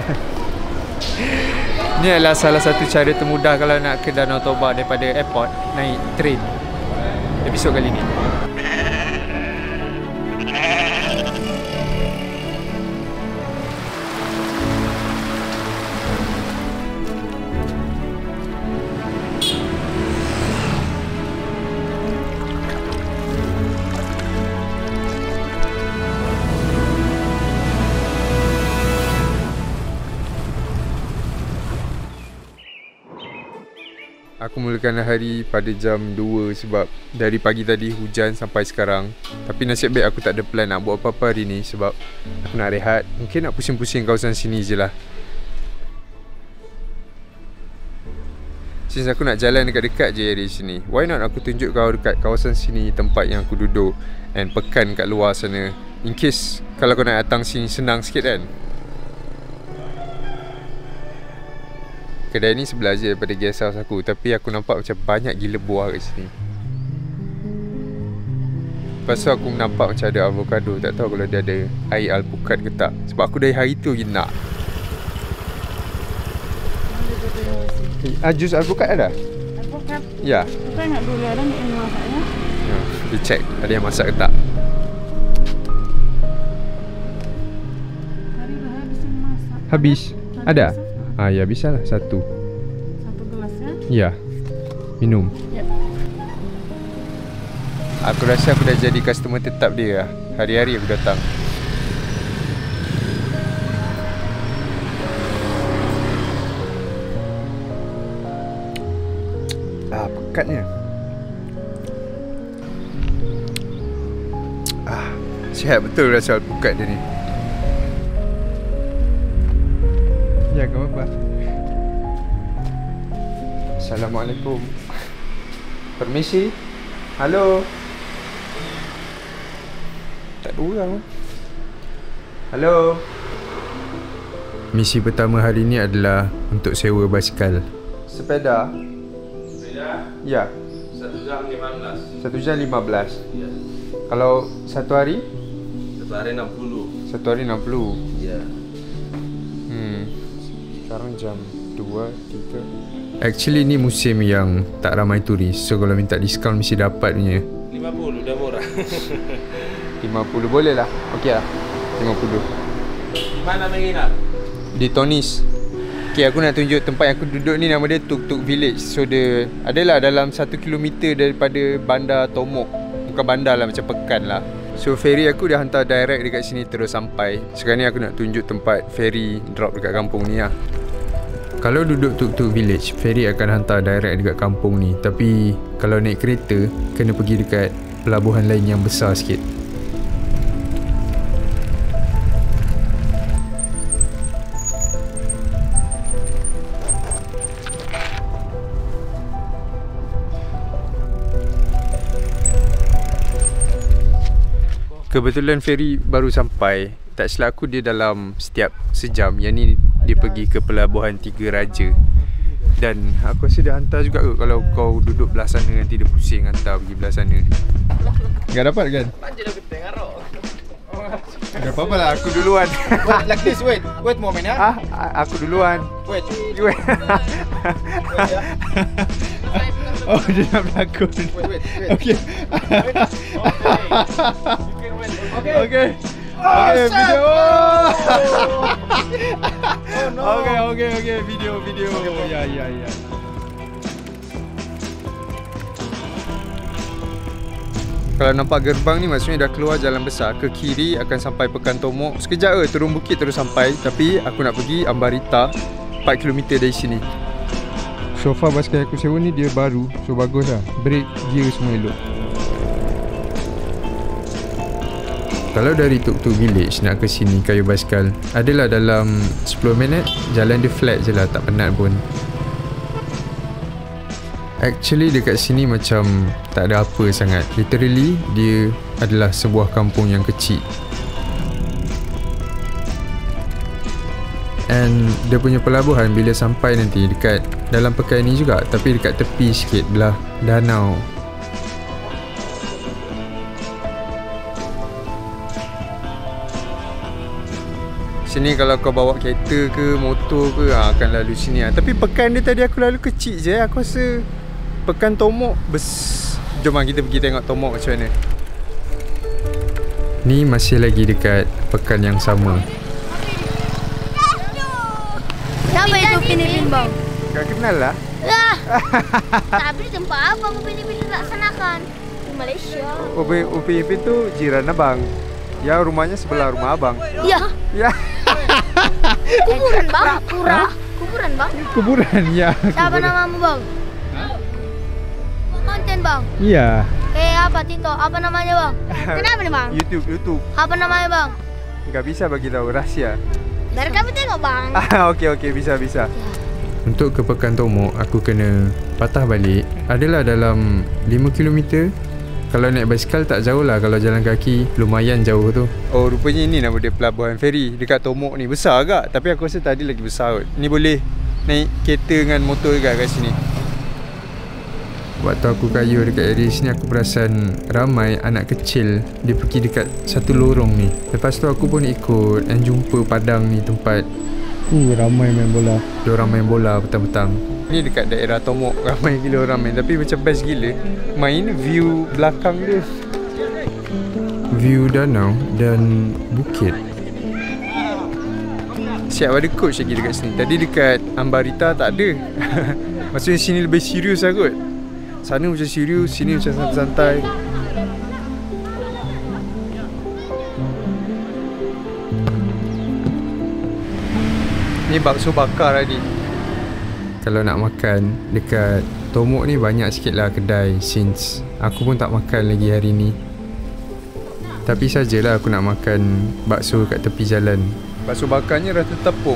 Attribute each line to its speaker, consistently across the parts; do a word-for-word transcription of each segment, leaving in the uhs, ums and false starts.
Speaker 1: Ini adalah salah satu cara termudah kalau nak ke Danau Toba daripada airport, naik train. Episod kali ni. Aku mulakan hari pada jam dua sebab dari pagi tadi hujan sampai sekarang. Tapi nasib baik aku tak ada plan nak buat apa-apa hari ni sebab aku nak rehat. Mungkin nak pusing-pusing kawasan sini je lah. Since aku nak jalan dekat-dekat je dari sini, why not aku tunjuk kau dekat kawasan sini, tempat yang aku duduk, and pekan kat luar sana. In case kalau kau nak datang sini senang sikit kan. Kedai ni sebelah je daripada guest house aku, tapi aku nampak macam banyak gila buah kat sini. Lepas tu aku nampak macam ada avocado. Tak tahu kalau dia ada air alpukat ke tak. Sebab aku dari hari tu je nak. Ah, jus alpukat ada?
Speaker 2: Alpukat?
Speaker 1: Ya.
Speaker 2: Kita ingat dulu ada yang masaknya.
Speaker 1: Ya, dia check ada yang masak ke tak.
Speaker 2: Hari dah habis yang masak.
Speaker 1: Habis? Ada?
Speaker 2: Masak?
Speaker 1: Ah ya, bisa lah satu.
Speaker 2: Satu gelas ya?
Speaker 1: Ya. Minum.
Speaker 2: Ya.
Speaker 1: Aku rasa aku dah jadi customer tetap dia lah. Hari-hari aku datang. Ah, pekatnya. Ah, sihat betul rasa alpukat dia ni. Ya, kau apa? Assalamualaikum. Permisi. Halo. Tak ada orang. Halo. Misi pertama hari ni adalah untuk sewa basikal. Sepeda.
Speaker 3: Sepeda?
Speaker 1: Ya.
Speaker 3: Satu jam lima belas.
Speaker 1: Satu jam lima belas.
Speaker 3: Ya.
Speaker 1: Kalau satu hari?
Speaker 3: Satu hari enam puluh.
Speaker 1: Satu hari enam puluh.
Speaker 3: Ya.
Speaker 1: Hmm. Sekarang jam dua, tiga. Actually ni musim yang tak ramai turis. So kalau minta diskaun mesti dapat punya.
Speaker 3: lima puluh dah murah.
Speaker 1: lima puluh boleh lah. Okey lah. lima puluh.
Speaker 3: Di mana menginap?
Speaker 1: Di Tonis. Okay, aku nak tunjuk tempat yang aku duduk ni. Nama dia Tuk Tuk Village. So dia adalah dalam satu kilometer daripada bandar Tomok. Bukan bandar lah, macam pekan lah. So ferry aku dah hantar direct dekat sini terus sampai. Sekarang ni aku nak tunjuk tempat ferry drop dekat kampung ni lah. Kalau duduk Tuk Tuk Village, ferry akan hantar direct dekat kampung ni. Tapi kalau naik kereta, kena pergi dekat pelabuhan lain yang besar sikit. Kebetulan ferry baru sampai. Tak silap aku dia dalam setiap sejam. Yang ni dia pergi ke pelabuhan Tiga Raja. Dan aku rasa dia hantar juga ke. Kalau kau duduk belah sana nanti dia pusing hantar pergi belah sana. Tak dapat kan?
Speaker 3: Panjang dah keteng arok.
Speaker 1: Tak apa-apa lah, aku duluan.
Speaker 3: Wait, like this, wait. Wait moment ya.
Speaker 1: Ah, aku duluan.
Speaker 3: Wait.
Speaker 1: Wait.
Speaker 3: Wait ya.
Speaker 1: Oh, dia nak berlakon.
Speaker 3: Wait, wait, wait.
Speaker 1: Okay.
Speaker 3: Wait. Okay. You can wait. Okay.
Speaker 1: Okay.
Speaker 3: Oh,
Speaker 1: okay,
Speaker 3: shit.
Speaker 1: video.
Speaker 3: Oh no.
Speaker 1: Okay, okay, okay, video, video. Ya, ya, ya. Kalau nampak gerbang ni maksudnya dah keluar jalan besar. Ke kiri akan sampai Pekan Tomok. Sekejap ke turun bukit terus sampai. Tapi aku nak pergi Ambarita, empat kilometer dari sini. So far basikal aku sewa ni dia baru. So bagus lah. Brake, gear semua elok. Kalau dari Tuk Tuk Village nak ke sini kayu basikal adalah dalam sepuluh minit. Jalan dia flat je lah, tak penat pun. Actually dekat sini macam tak ada apa sangat. Literally dia adalah sebuah kampung yang kecil. And dia punya pelabuhan bila sampai nanti dekat dalam pekan ni juga, tapi dekat tepi sikit belah danau. Sini kalau kau bawa kereta ke motor ke ha, akan lalu sini ha. Tapi pekan dia tadi aku lalu kecil je. Aku rasa pekan Tomok bes. Jom kita pergi tengok Tomok macam mana. Ni masih lagi dekat pekan yang sama.
Speaker 4: Siapa itu Upin-Ipin bang?
Speaker 1: Kau kenal lah.
Speaker 4: Lah. Tapi di tempat apa Upin-Ipin dilaksanakan? Di Malaysia.
Speaker 1: Upin Upin tu jiran abang. Ya rumahnya sebelah rumah abang.
Speaker 4: Ya.
Speaker 1: Ya.
Speaker 4: Kuburan bang. Pura. Kuburan bang.
Speaker 1: Kuburan ya.
Speaker 4: Siapa namamu bang? Konten bang.
Speaker 1: Iya.
Speaker 4: Eh apa Tito? Apa namanya bang? Kenapa nih bang?
Speaker 1: YouTube YouTube.
Speaker 4: Apa namanya bang?
Speaker 1: Enggak bisa bagi tahu rahsia.
Speaker 4: Biar kami tengok bang.
Speaker 1: Ah okey okey bisa bisa. Untuk ke Pekan Tomok aku kena patah balik adalah dalam lima kilometer. Kalau naik basikal tak jauh lah. Kalau jalan kaki lumayan jauh tu. Oh rupanya ini nama dia pelabuhan feri dekat Tomok ni. Besar agak tapi aku rasa tadi lagi besar kot. Ni boleh naik kereta dengan motor juga kat sini. Waktu aku kayuh dekat area sini aku perasan ramai anak kecil dia pergi dekat satu lorong ni. Lepas tu aku pun ikut dan jumpa padang ni tempat uh, ramai main bola. Diorang main bola petang-petang. Ni dekat daerah Tomok ramai gila orang main. Tapi macam best gila main view belakang dia. View danau dan bukit. Siap ada coach lagi dekat sini. Tadi dekat Ambarita tak ada. Maksudnya sini lebih serius lah kot. Sana macam serius, sini macam santai-santai. Ni bakso bakar tadi. Kalau nak makan dekat Tomok ni banyak sikit lah kedai. Since aku pun tak makan lagi hari ni. Tapi sajalah aku nak makan bakso kat tepi jalan. Bakso bakarnya rasa tepung.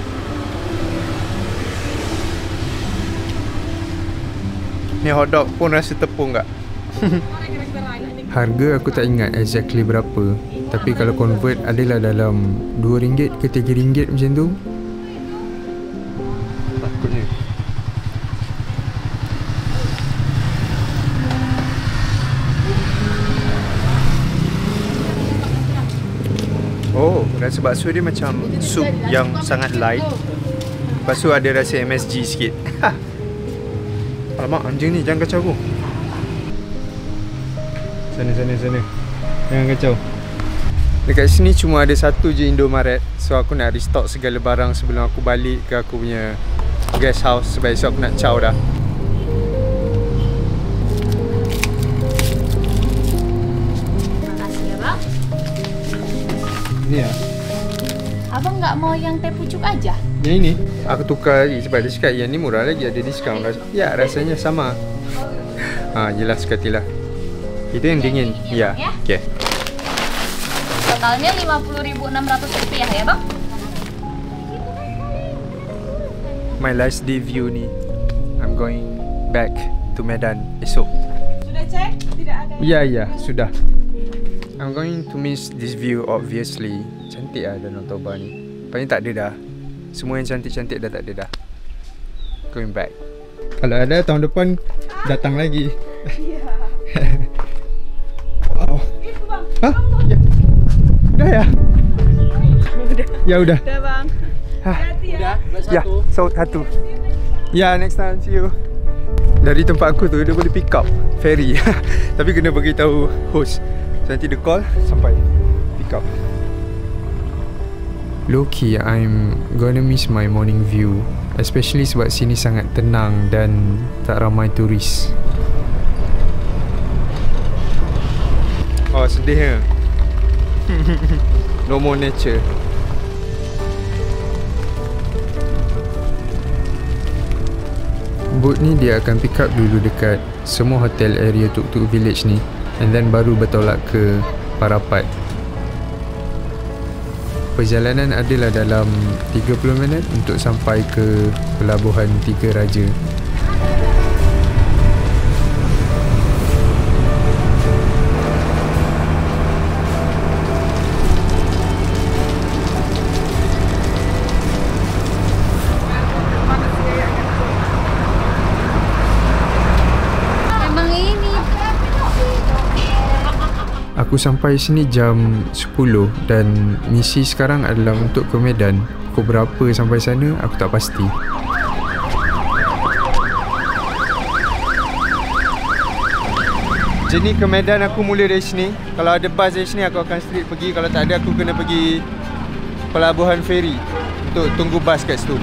Speaker 1: Ni hotdog pun rasa tepung tak? Harga aku tak ingat exactly berapa. Tapi kalau convert adalah dalam dua ringgit ke tiga ringgit macam tu. Takutnya. Oh, rasa bakso dia macam sup yang sangat light. Lepas tu ada rasa M S G sikit. Alamak, anjing ni jangan kacau aku. Sana, sana, sana. Jangan kacau. Dekat sini cuma ada satu je Indomaret. So aku nak restock segala barang sebelum aku balik ke aku punya guest house. Sebab esok aku nak caw dah.
Speaker 2: Terima kasih ya bang.
Speaker 1: Ni lah.
Speaker 2: Abang nggak mau yang teh pucuk aja?
Speaker 1: Yang ini aku tukar lagi sebab dia cakap yang ni murah lagi, ada diskaun. Ya rasanya sama. Ha jelas sekatilah. Itu yang dingin. Ya.
Speaker 2: Ya.
Speaker 1: Okey.
Speaker 2: Totalnya lima puluh ribu enam ratus rupiah ya bang?
Speaker 1: My last day view ni. I'm going back to Medan esok.
Speaker 2: Sudah cek? Tidak ada.
Speaker 1: Ya ya sudah. I'm going to miss this view obviously. Cantik lah Danau Toba ni. Paling tak ada dah. Semua yang cantik-cantik dah tak ada dah. Going back. Kalau ada tahun depan datang lagi.
Speaker 2: Iya.
Speaker 1: Wow.
Speaker 2: Itu bang.
Speaker 1: Hah? Ya. Dah ya?
Speaker 2: Udah.
Speaker 1: Ya udah.
Speaker 2: Udah bang.
Speaker 1: Hah.
Speaker 2: Hati ya.
Speaker 1: Ya, so satu. Ya, next time see you. Dari tempat aku tu dia boleh pick up ferry. Tapi kena bagi tahu host. So, nanti dia call sampai pick up. Low-key, I'm gonna miss my morning view. Especially sebab sini sangat tenang dan tak ramai turis. Oh, sedih ya? No more nature. Boat ni dia akan pick up dulu dekat semua hotel area Tuk Tuk Village ni. And then baru bertolak ke Parapat. Perjalanan adalah dalam tiga puluh minit untuk sampai ke Pelabuhan Tiga Raja. Aku sampai sini jam sepuluh dan misi sekarang adalah untuk ke Medan. Pukul berapa sampai sana aku tak pasti. Jadi ke Medan aku mula dari sini. Kalau ada bas dari sini aku akan straight pergi. Kalau tak ada aku kena pergi pelabuhan feri untuk tunggu bas kat situ.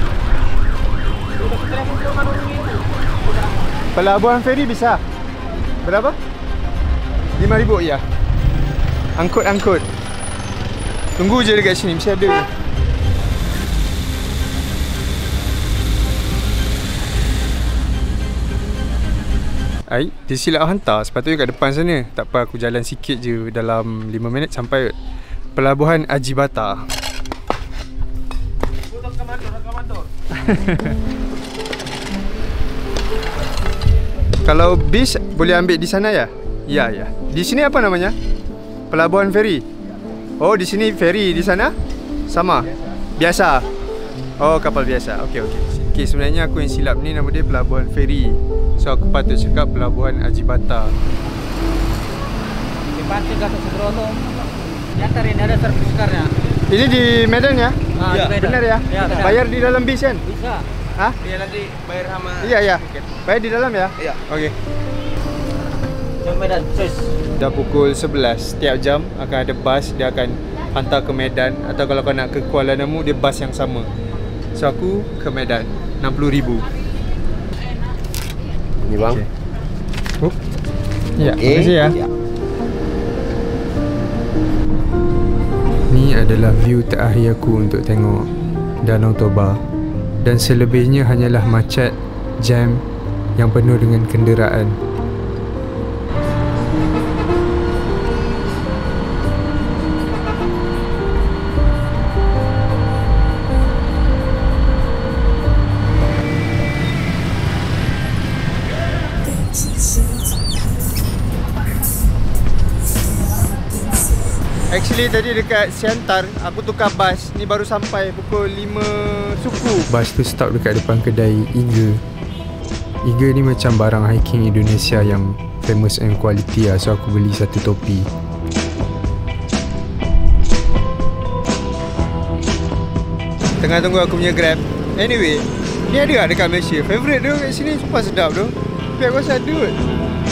Speaker 1: Pelabuhan feri bisa. Berapa? lima ribu ya. Angkut-angkut. Tunggu je dekat sini, mesti ada. Ai, dia silap hantar. Sepatutnya kat depan sana. Tak apa, aku jalan sikit je. Dalam lima minit sampai Pelabuhan Ajibata. Kalau bis boleh ambil di sana ya? Ya, ya. Di sini apa namanya? Pelabuhan feri. Oh, di sini feri, di sana sama. Biasa. Oh, kapal biasa. Okey, okey. Okey, sebenarnya aku yang silap ni nama dia pelabuhan feri. So aku patut cakap pelabuhan Ajibata.
Speaker 3: Di pantai Gatot Subroto. Di antar ini ada servis karnya.
Speaker 1: Ini di Medan ya?
Speaker 3: Ah, ya.
Speaker 1: Benar ya?
Speaker 3: Ya, benar.
Speaker 1: Bayar di dalam bis kan?
Speaker 3: Bisa.
Speaker 1: Hah?
Speaker 3: Dia nanti bayar sama.
Speaker 1: Iya, iya. Bayar di dalam ya?
Speaker 3: Iya.
Speaker 1: Okey.
Speaker 3: Jam Medan, sis.
Speaker 1: Dah pukul sebelas, setiap jam akan ada bas. Dia akan hantar ke Medan. Atau kalau kau nak ke Kuala Namu, dia bas yang sama. So aku ke Medan, enam puluh ribu.
Speaker 3: Ini bang.
Speaker 1: Okay. Oh. Ya,
Speaker 3: Okay.
Speaker 1: terima kasih ya.
Speaker 3: Ya.
Speaker 1: Ni adalah view terakhir aku untuk tengok Danau Toba. Dan selebihnya hanyalah macet, jam yang penuh dengan kenderaan. Actually tadi dekat Siantar aku tukar bas. Ni baru sampai pukul lima suku. Bas tu stop dekat depan kedai Iga. Iga ni macam barang hiking Indonesia yang famous and quality lah. So aku beli satu topi. Tengah tunggu aku punya Grab. Anyway, ni ada tak dekat Malaysia? Favourite dia kat sini super sedap tu. Tapi aku rasa ada kot.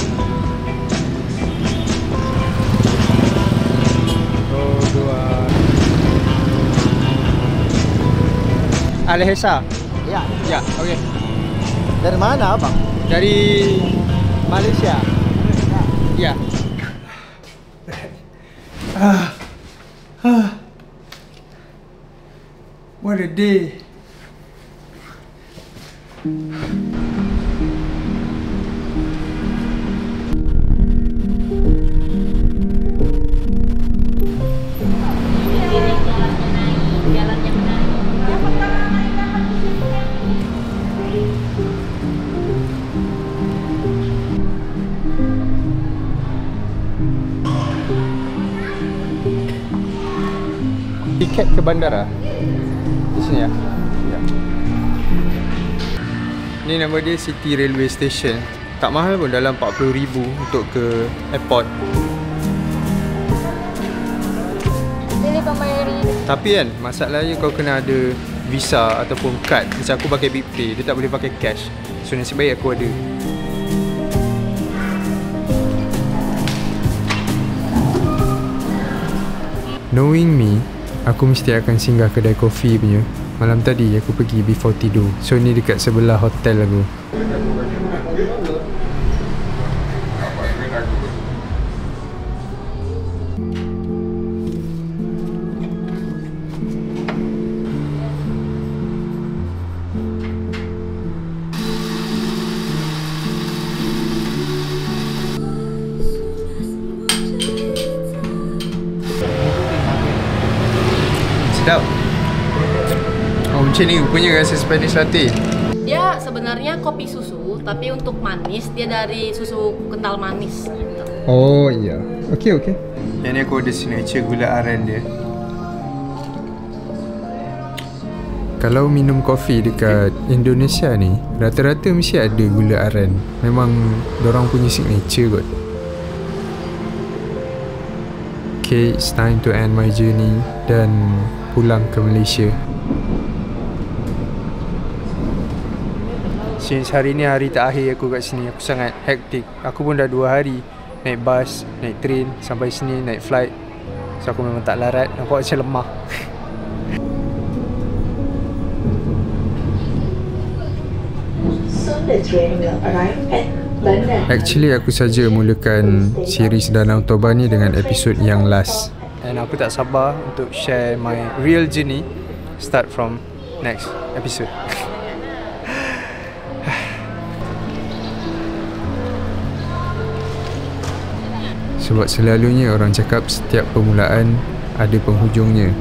Speaker 1: Alhesa.
Speaker 3: Ya.
Speaker 1: Ya, okey.
Speaker 3: Dari mana abang?
Speaker 1: Dari Malaysia. Ya. Ah. Ah. What a day. Tiket ke bandara di sini ya. Ya. Ni nama dia City Railway Station. Tak mahal pun, dalam empat puluh ribu untuk ke airport.
Speaker 4: Ini pembayaran.
Speaker 1: Tapi kan masalahnya kau kena ada visa ataupun kad. Macam aku pakai BigPay, dia tak boleh pakai cash. So nasib baik aku ada. Knowing me, aku mesti akan singgah kedai kopi punya. Malam tadi aku pergi before tidur. So ni dekat sebelah hotel aku. Sedap. Oh macam ni rupanya rasa Spanish latte.
Speaker 2: Dia sebenarnya kopi susu, tapi untuk manis dia dari susu kental manis.
Speaker 1: Oh iya. Okey okey. Yang ni aku order signature gula aren dia. Kalau minum kopi dekat Indonesia ni, rata-rata mesti ada gula aren. Memang dorang punya signature kot. Okay, it's time to end my journey dan pulang ke Malaysia. Since hari ni hari terakhir aku kat sini, aku sangat hektik. Aku pun dah dua hari naik bas, naik train sampai sini, naik flight. So aku memang tak larat, nampak macam lemah.
Speaker 5: Soon the train will arrive at Bandar.
Speaker 1: Actually aku saja mulakan series Danau Toba ni dengan episod yang last. And aku tak sabar untuk share my real journey start from next episode. Sebab selalunya orang cakap setiap permulaan ada penghujungnya.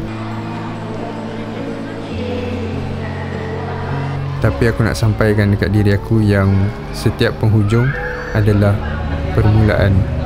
Speaker 1: Tapi aku nak sampaikan dekat diri aku yang setiap penghujung adalah permulaan.